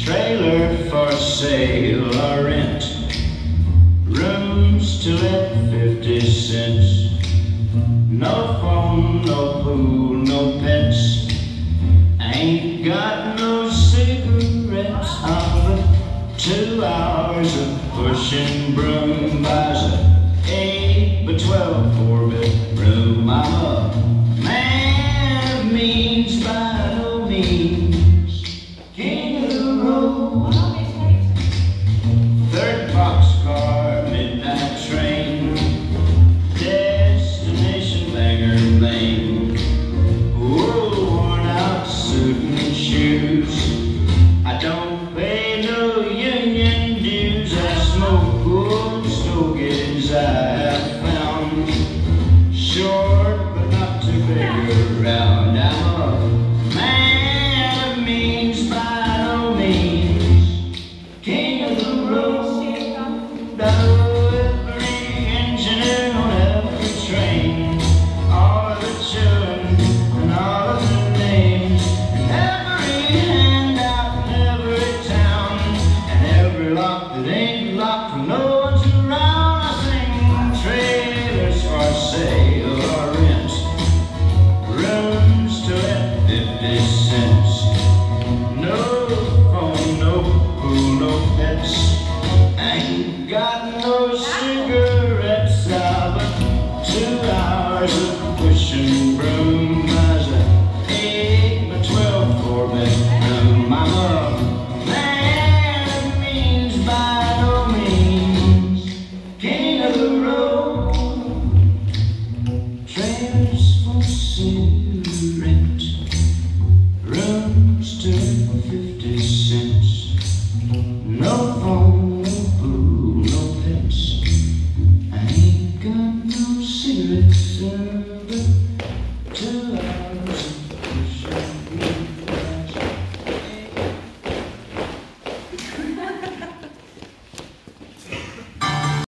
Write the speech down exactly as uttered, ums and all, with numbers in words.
Trailer for sale or rent, rooms to let fifty cents. No phone, no pool, no pets. Ain't got no cigarettes. Oh, but two hours of pushing broom buys a eight by twelve four bedroom. I'm a man